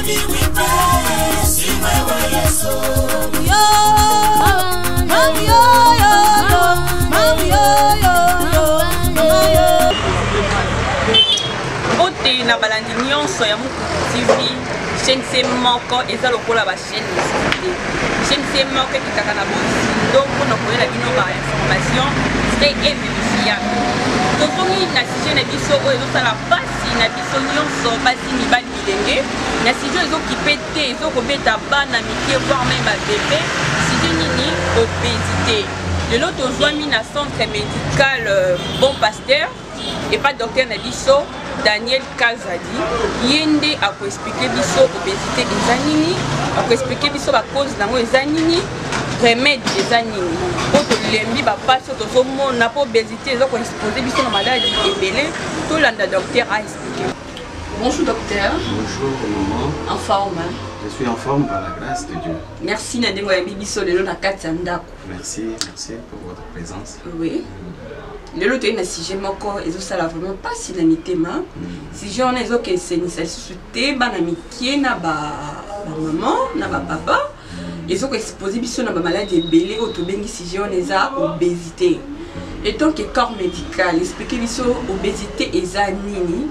Ote na balandi nyonso ya Mukutu TV chaîne c'est moko eza lokola ba chaîne cité chaîne c'est moko kitaka na bosi donc on a la bino ba information c'est vérifiable tokomi na sujet na biso oyo ezosala pasi na biso nyonso basi mibali bilenge na sujet ezokipe te ezokobeta bana mike voire même babebe sujet nini obésité lelo tozwami na centre médical Bon Pasteur et pas docteur na biso Daniel Kazadi yende a expliquer biso obésité eza nini a expliquer biso ba cause nango eza nini remède eza nini po tolembi ba passe tozomona po obésité ezo ko exposer biso na maladie ebele to landa docteur a expliquer. Bonjour docteur. Bonjour maman. En forme. Je suis en forme par la grâce de Dieu. Merci na ndengo ya bibiso lelo na kati ya ndako. Merci pour votre présence. Oui. Lelo to ina sujet moko ezosala vraiment pas si na mitema. Sujet on ezo ke senisa sute bana mikie na ba maman na ba papa. Ezo ko exposer biso na ba maladie ebele o to bengi sujet on eza obésité. Et tant que corps médical, expliquez biso obésité eza nini?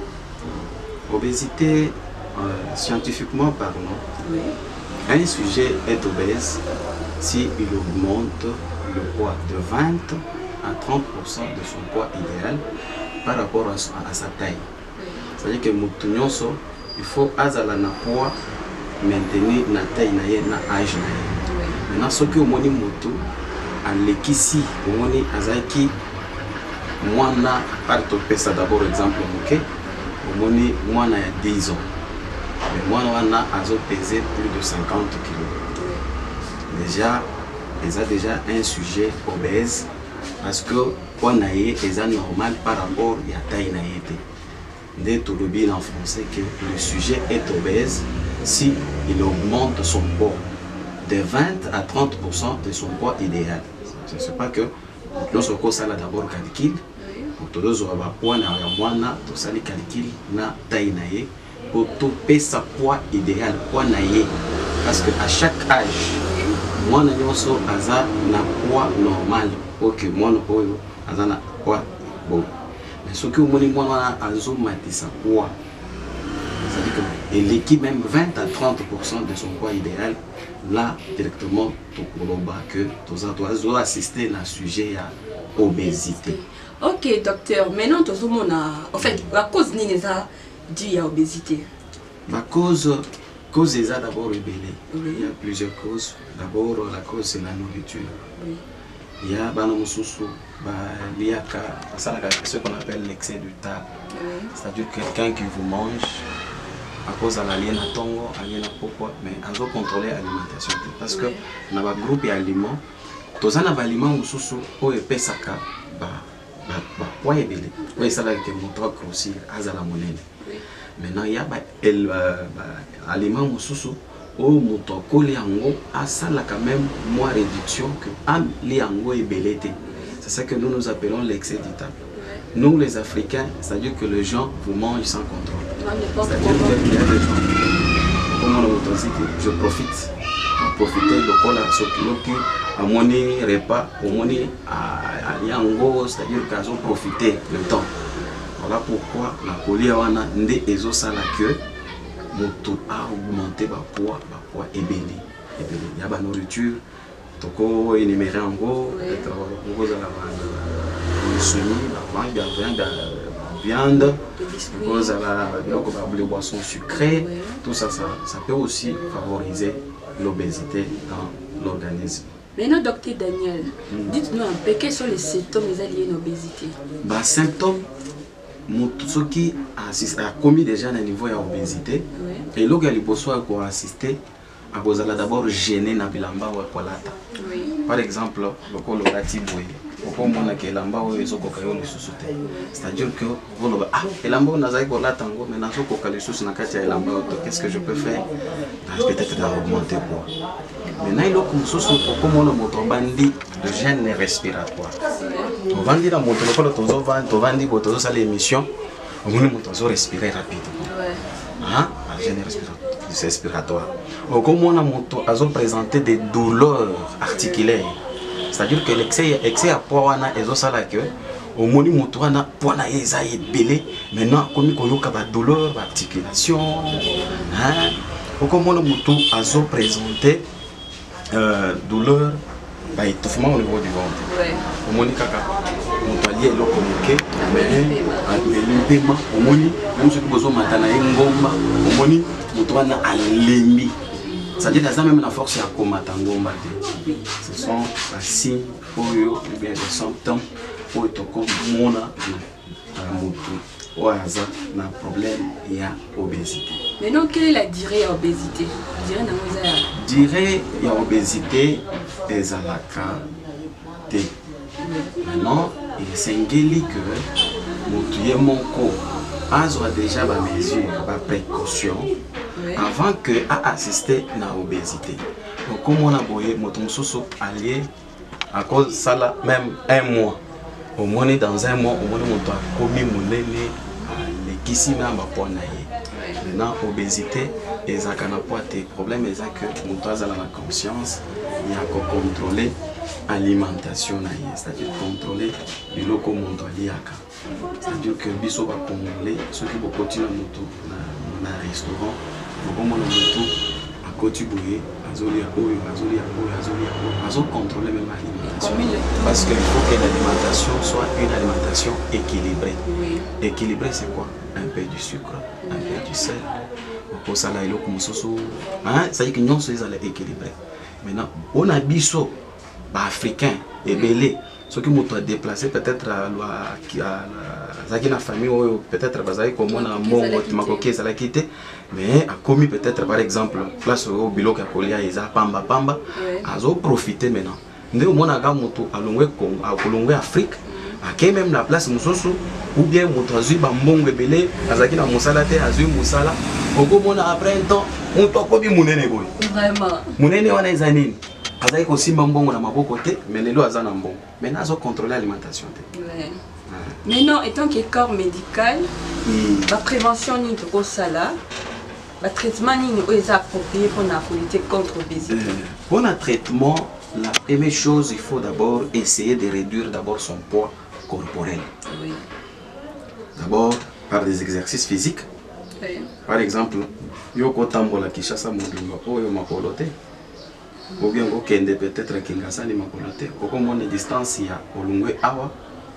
Obésité scientifiquement parlant. Oui. Un sujet est obèse si il augmente le poids de 20 à 30% de son poids idéal par rapport à sa taille. C'est-à-dire que Moutounyoso, il faut azala na poids maintenir na taille na ye na âge na ye. Maintenant ce que omoni moto à l'équisi omoni azaki mwana par topesa d'abord exemple moké omoni mwana ya 10 ans. Mais moi, on a pesé plus de 50 kg. Déjà, ils ont déjà un sujet obèse parce que on a normal par rapport à la taille naïté. Dès tout le bien en français que le sujet est obèse si il augmente son poids de 20 à 30% de son poids idéal. Je ne sais pas que lorsqu'on ça d'abord calcul, pour tous les poids na tout ça les calcul na taille naïté. Pour toper sa poids idéal, poids naïe. Parce qu'à chaque âge, moi, je suis un poids normal. Ok, moi, je suis un poids bon. Mais ce que moi, je suis un poids. C'est-à-dire que l'équipe même 20 à 30% de son poids idéal, là, directement, tu dois assister à un sujet à obésité. Ok, docteur. Maintenant, tu en fait, la cause n'est pas due à l'obésité. La cause est d'abord ébélée. Oui. Il y a plusieurs causes. D'abord, la cause c'est la nourriture. Oui. Il y a ce qu'on appelle l'excès du table. Oui. C'est-à-dire quelqu'un qui vous mange à cause de l'alien à tongo, alien à pourquoi, mais on doit contrôler l'alimentation. Parce que dans le groupe d'aliments, tous les aliments qui sont poids ébélé. Oui, ça là que mon toit grossir à la monnaie. Maintenant il y a des aliments mususu au moto collé ango à ça là quand même moins réduction que am li ango ébélé. C'est ça que nous appelons l'excès du table. Nous les Africains, c'est-à-dire que les gens vous mangent sans contrôle. C'est-à-dire qu'il y a des gens comme on je profite. Profiter de quoi là, ce qui a mon repas, au moni à Yango, c'est-à-dire qu'ils ont profité le temps. Voilà pourquoi la colère n'est ezo ça la queue, moto a augmenté ma poids ébélé. Il y a la nourriture, toko énuméré en gros, la viande, cause à la boisson sucrée, tout ça, ça peut aussi favoriser l'obésité dans l'organisme. Maintenant, docteur Daniel, dites-nous un peu quels sont les symptômes liés à l'obésité. Les symptômes, ceux qui a commis déjà un niveau d'obésité, et là, il faut assister à d'abord gêner na bilamba ou kolata. Par exemple, le colorati boy. C'est-à-dire que qu'est-ce que je peux faire? Peut-être d'augmenter quoi. Maintenant, il y a le gène respiratoire. On va dire à l'émission, on va respirer rapidement. gêne respiratoire. Comme on a présenté des douleurs articulaires, c'est-à-dire que l'excès à poids est ça là que au moni motoana poana eza ebelé maintenant comme ko yoka ba douleur ba articulation hein comme on a présenté douleur bah étouffement au niveau du ventre. Ouais. Au moni kaka moto ali elo komuke mais le paiement au moni même ceux qui besoin matana ngomba au moni moto wana alembi. C'est-à-dire que même la force à combattre ngomba. Ce sont les signes pour eux ou bien les symptômes pour être comme mon ou un problème il y a obésité. Maintenant quelle est la durée à obésité? Durée il y a obésité des alaka. Maintenant il est singulier que mon corps a déjà des mesures, des précautions avant que à assister à l'obésité. Donc comme on a voyé mon allié à cause de ça même un mois. Au moins dans un mois, au moins on a commis mon nez les kissi même à maintenant obésité et ça n'a pas été problème et ça que mon toit a la conscience il y a qu'à contrôler l'alimentation c'est-à-dire contrôler le loco mon toit c'est-à-dire que biso va contrôler ceux qui vont continuer dans un restaurant comme on a tout à côté bouillé azolia contrôler même l'alimentation parce qu'il faut que l'alimentation soit une alimentation équilibrée. Oui. Équilibrée c'est quoi? Un peu du sucre, un peu du sel. Pour ça là il hein, ça dit que non c'est équilibré. Maintenant on a biso africain et belé ceux qui m'ont déplacé peut-être à la famille ou peut-être comme on a mon qui ça l'a quitté mais a commis peut-être par exemple place au bilo qui a collé à Isa pamba a profité maintenant ndé au mona ga moto à Longwe Afrique a même la place musoso ou bien moto azui ba mbongo belé azaki na musala te azui musala oko mona après un temps on to ko bi munene boy vraiment munene wana ezanini azaki ko simba mbongo na maboko te mais lelo azana mbongo maintenant azo contrôler l'alimentation te. Ouais. Mais non, étant que corps médical, la prévention ni de sala, le traitement ni est approprié pour la lutter contre l'obésité. Pour le traitement, la première chose, il faut d'abord essayer de réduire d'abord son poids corporel. Oui. D'abord par des exercices physiques. Oui. Par exemple, yoko tambola kishasa mobimba oyo makolote. Ou bien peut-être Kingasa ni makolote. Koko mone distance ya olungwe awa.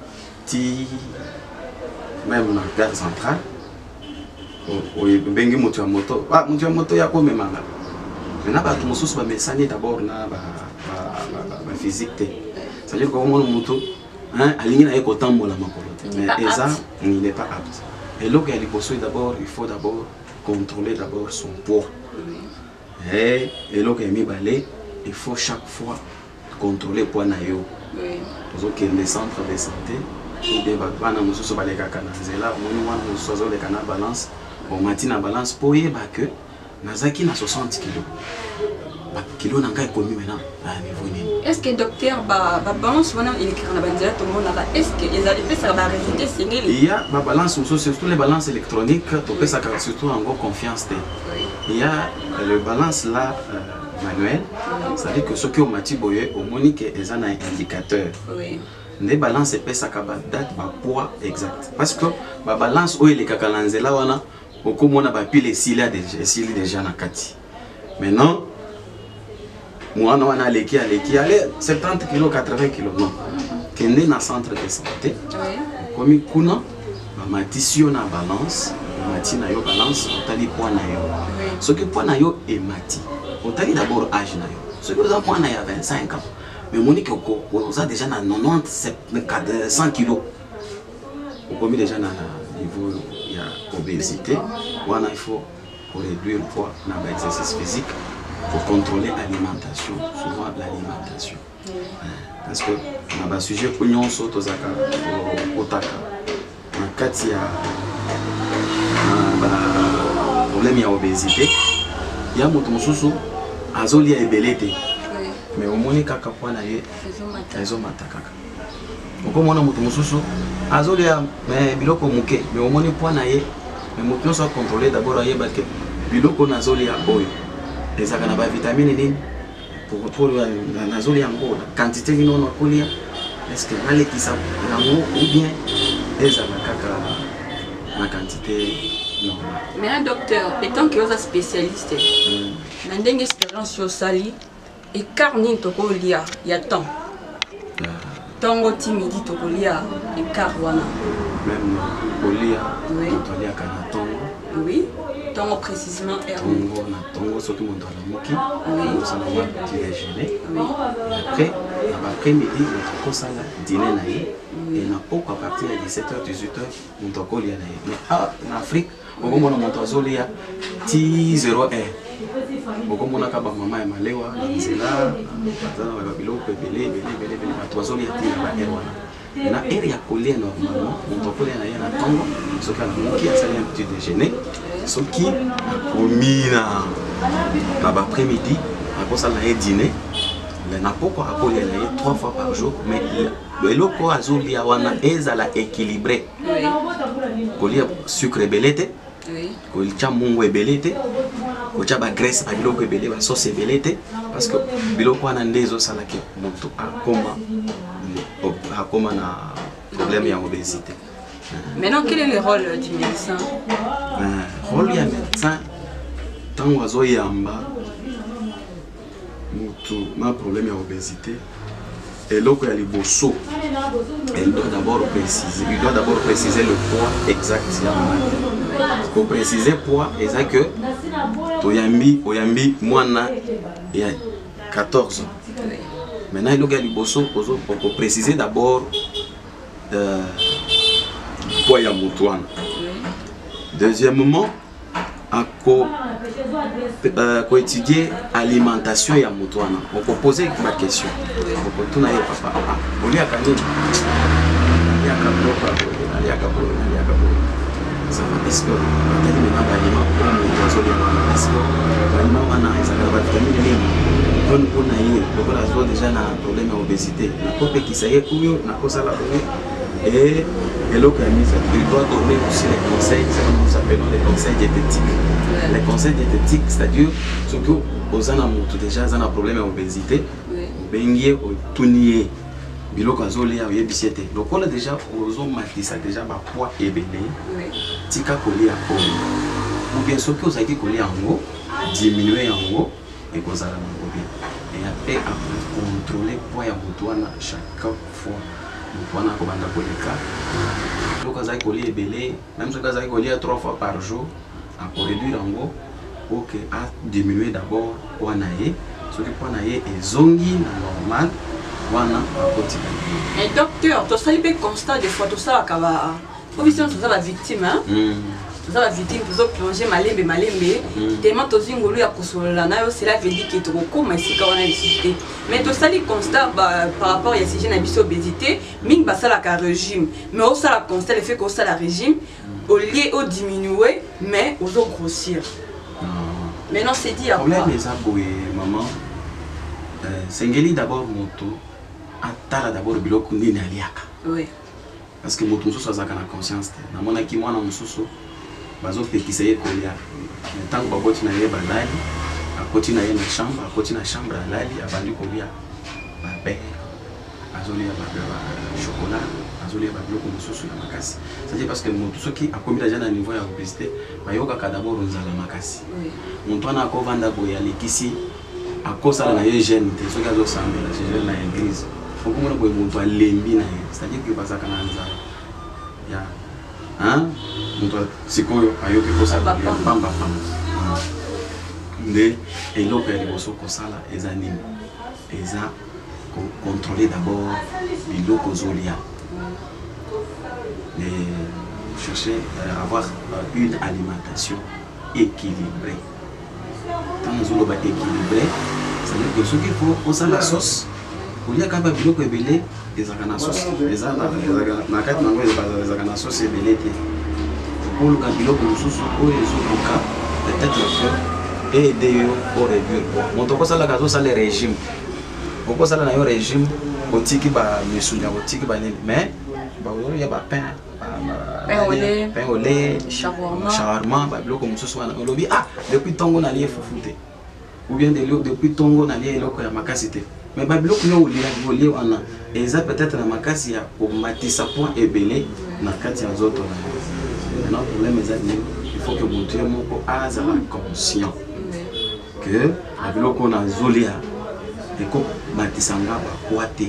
Même dans la gare centrale, bengi moto ya moto ya comme manga. Maintenant ba tout mususu ba mesani d'abord na ba physique. C'est-à-dire que mon moto hein alingi na eko tambola makolote. Mais ça il n'est pas apte. Et là il faut d'abord il faut d'abord contrôler d'abord son poids. Et là il mi balé, il faut chaque fois contrôler poids na yo. Oui. Parce que les centres de santé ou bien bana mususu baleka kana nzela moni wana mususu le kana balance au matin balance pour y que nazaki na 60 kg ba kilo na ngai komi maintenant à niveau nini. Est-ce que docteur ba balance wana il écrit na banzela tout le monde là est-ce que les ADP ça va résulter single il y a ba balance mususu surtout les balances électroniques to pesa surtout en gros confiance te. Il y a le balance là manuel, ça veut dire que ceux qui ont mati boye au monique est un indicateur. Oui. Les balances et ça date ba poids exact. Parce que ba balance où il est kakalanzela wana au comme on a pas pile s'il déjà na kati. Maintenant moi on a allé 70 kg 80 kg non. Kende na centre de santé. Oui. Comme kuna ba matisio na balance, mati na yo balance, tali poids na yo. Ce que poids na yo est mati. On t'a dit d'abord âge na yo. Ce que vous avez moi na ya 25 ans. Mais Monique vous a déjà na 90 100 kg. Au commis déjà na niveau il y a obésité. Voilà il faut pour réduire le poids na exercice physique pour contrôler l'alimentation, souvent l'alimentation. Parce que na ba sujet oignon soto zaka otaka. Na kati ya problème ya obésité. Il y a moto mususu azolia ebelete. Mais au moins kaka poana ye ezo matakaka. Okomona moto mususu azolia mais biloko muke mais au moins poana ye mais moto so contrôler d'abord ayeba que biloko nazoli ya boyo ezaka na ba vitamine nini pour nazoli yango quantité vino na kolia est-ce que nalekisa yango ou bien ezala kaka na quantité normale. Mais un docteur étant que vous êtes spécialiste na ndenge expérience yo sali écart nini tokolia ya temps tongo timidi tokolia écart wana même kolia tolia kana tongo oui tongo précisément tongo na tongo soki moto alamuki ça va petit déjeuner après après-midi on kosala dîner na ye et na poko à partir de 17h 18h moto kolia na ye mais en Afrique on mona moto azolia ti 0h okomona ka ba mama ya malewa na nzela bazana ba biloko ebele bato bazolia ti na ba erwana na ere ya kolia normalement moto kolia na ye na tongo soki alamuki asali un petit déjeuner soki akomi na ba après-midi akosala na ye dîner na poko akolia na ye 3 fois par jour mais eloko azolia wana ezala équilibré kolia sucre ebele te kolia mungu ebele te kolia ba graisse ba biloko ebele ba sauce ebele te parce que biloko wana nde ezosala ke moto akoma na problème ya obésité. Maintenant, quel est le rôle du médecin? Le rôle du médecin, tant que yamba, un problème d'obésité, et là il y a les bossos, il doit d'abord préciser le poids exact. Pour préciser le poids exact que oyambi mwana il y a 14 ans. Maintenant il y a les bossos pour préciser d'abord poids ya mutuana. Deuxièmement, à étudier l'alimentation ya mutuana. On peut poser ma question. On peut tout naïe papa. On y a quand ça va. Est-ce que on déjà un problème d'obésité. Et l'autre il doit donner aussi les conseils, c'est comme nous appelons les conseils diététiques. Les conseils diététiques, c'est-à-dire, surtout aux gens qui déjà ont un problème d'obésité, bengier au tournier, biloko azoli ya yebisete. Donc on a déjà aux hommes matisa déjà ba poids ebele. Tika kolia ko. Ou bien ceux qui ont été collés en haut, diminuer en haut et qu'on a et après contrôler poids ya mutuana chaque fois. Mutuana ko banda koleka. Donc on a collé ebele, même si on a collé 3 fois par jour, à réduire en haut pour que à diminuer d'abord poids naie, ce que poids naie est zongi normal. Et docteur, tu as fait constat des fois, tout ça, tu as la victime, tu as la victime, tu as plongé malembe, tellement tu as eu un peu c'est la vie qui est trop comme ici quand on a discuté. Mais tu as fait constat par rapport à ces jeunes habitués obésité, mine basa la régime, mais au ça la constat le fait qu'au ça la régime, au lieu au diminuer, mais aux autres grossir. Maintenant c'est dit à quoi? Maman, Sengeli d'abord moto. Atala d'abord biloko ndini aliaka. Oui. Parce que moto mususu azaka na conscience te. Na mona ki mwana mususu bazo pekisa ye kolia. Ntango baboti na ye balali, akoti na ye na chambre alali abandi kolia. Ba pain, azoli ba chocolat, azoli ba biloko mususu na makasi. C'est parce que moto soki akomi déjà na niveau ya obésité, ba yoka ka d'abord nzala makasi. Oui. Moto ana ko vanda boya lekisi akosala na ye jeune te soki azo sambela chez jeune na église. C'est-à-dire que pas ça quand on ya hein donc sikoyo ayoki kosala pamba mais et l'autre est aussi kosala ezanime eza contrôler d'abord biloko zolia mais chercher à avoir une alimentation équilibrée. Quand nous allons équilibrer, ça veut dire que ce qu'il faut, on sait la sauce. Il y a quand même biloko ebele ezaka na sauce. Ezaka na kati nango ezaka na sauce ebele te. Pour le biloko mususu oyo ezokoka peut-être que aider yo pour réduire poids. Moto ko sala kazo sala régime. Boko sala na yo régime otiki ba misunya otiki ba nini mais ba oyo ya ba pain pain au lait, shawarma, shawarma, biloko mosusu wana olobi ah depuis tongo na lié fufute ou bien depuis tongo na lié eloko ya makasi te mais biloko yo olia wana eza peut-être na makasi ya komatisa point ebele na kati ya nzoto na yo. Problème eza il faut que moto moko azala conscient que biloko na zolia eko matisanga bakwa te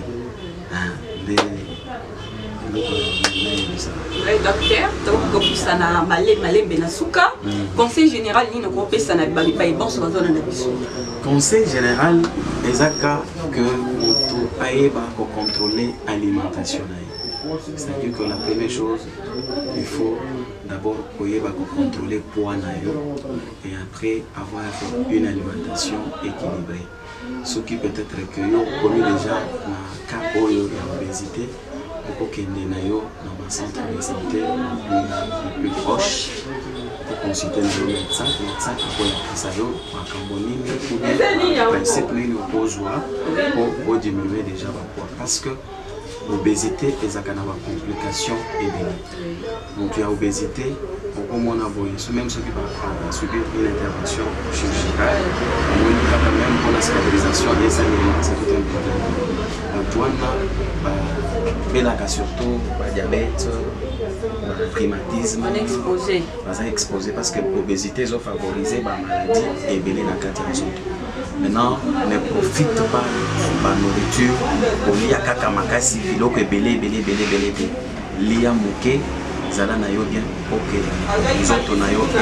docteur, donc ça n'a malé benasuka. Conseil général, ni ne compte ça n'a pas bon sur la zone de conseil général, ezaka que on aille contrôler l'alimentation. C'est-à-dire que la première chose, il faut d'abord contrôler le poids et après avoir une alimentation équilibrée. Ce qui peut être que comme déjà un cas d'obésité, pour qu'il y ait un centre de santé le plus proche pour consulter le médecin qui peut ça en Cambodie ou principe pour diminuer déjà le poids parce que l'obésité est une complication et donc il y a obésité au moins même ceux qui vont subir une intervention chirurgicale même pour la stabilisation des aliments c'est tout un problème donc surtout diabète primatisme exposé parce que l'obésité est favorisée par maladie et belé dans le maintenant ne profite pas de la nourriture pour liya kaka makasi biloko belé liya moke zala na yo bien pour que nzoto na yo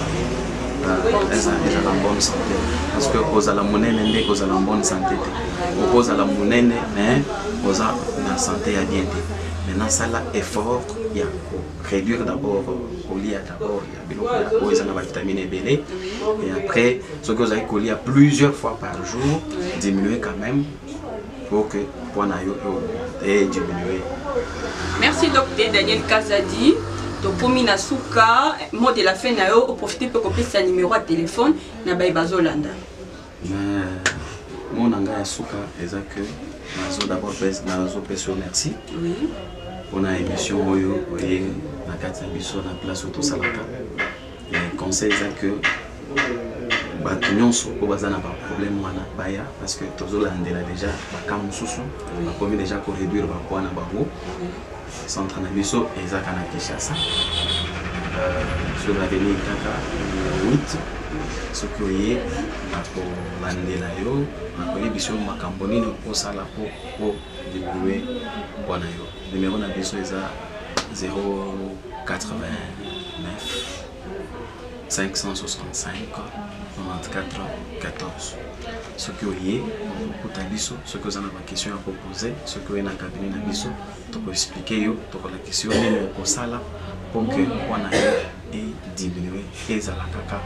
ezala en bonne santé parce que ozala monene nde kozala en bonne santé te ozala monene mais oza na santé ya bien te maintenant ça là effort ya réduire d'abord colia d'abord ya biloko ya ezana ba vitamine belé et après ce que vous avez colia plusieurs fois par jour diminuer quand même pour que poids na yo et diminuer. Merci docteur Daniel Kazadi. Donc pour Minasuka, mot de la fin na yo profiter pour copier sa numéro de téléphone na Bazolanda. Mais mon nanga ya suka eza que nazo d'abord nazo peso merci. Oui. On a émission oyo oye na kati biso na place auto salaka. Et conseil eza que bato nyonso po baza na ba problème wana baya parce que tozolandela déjà bakamu susu bakomi déjà ko réduire ba poids na bango. Centre na biso ezaka na Kinshasa sur l'avenue Kaka 8 ce que oye ako landela yo akoli biso makambo nini osala po diminuer poids na yo. Numéro na biso eza 089 565 94 14. Ce que vous voyez, ce que vous avez des questions à proposer, ce que vous avez dans le cabinet de biso, tu peux expliquer la question pour ça pour que on aille diminuer les alakaka.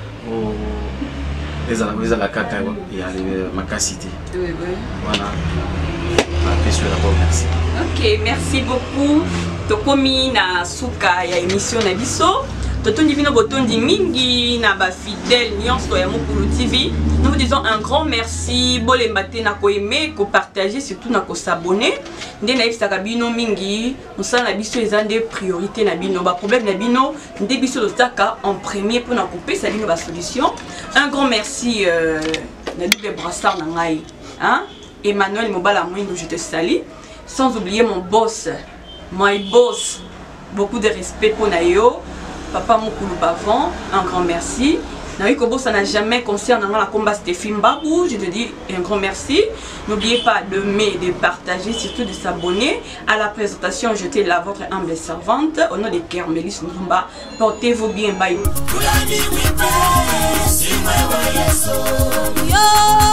Les alakaka et ma capacité. Voilà. La question d'abord, merci. Ok, merci beaucoup. Tokomi na suka ya émission na biso. Totondi bino botondi mingi na ba fidèle nyonso ya Mukulu TV. Nous vous disons un grand merci. Bolembate na ko aimer, ko partager, surtout na ko s'abonner. Nde na ifsaka bino mingi, musala na biso ezande priorité na bino. Ba problème na bino, nde biso lotaka en premier pour na couper sa bino ba solution. Un grand merci na double brassard na ngai. Hein? Emmanuel Mobala Mouindo, je te salue. Sans oublier mon boss, my boss. Beaucoup de respect pour Nayo. Papa Mukulu Bavon, un grand merci. Naoui Kobo, ça n'a jamais concernant la combat Stéphane Babou. Je te dis un grand merci. N'oubliez pas de m'aider, de partager, surtout de s'abonner. À la présentation, j'étais là, votre humble servante. Au nom de Kermélis Nzumba, portez-vous bien. Bye.